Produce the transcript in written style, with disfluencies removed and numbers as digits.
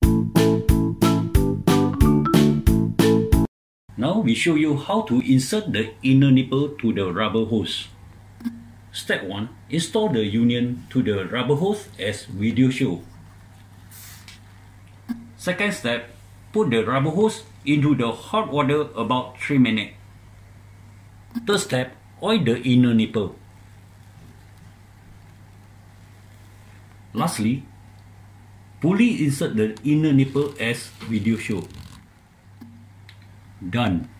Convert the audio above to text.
Now we show you how to insert the inner nipple to the rubber hose. Step 1. Install the union to the rubber hose as video show. Second step, put the rubber hose into the hot water about 3 minutes. Third step, oil the inner nipple. Lastly, fully insert the inner nipple as video show. Done.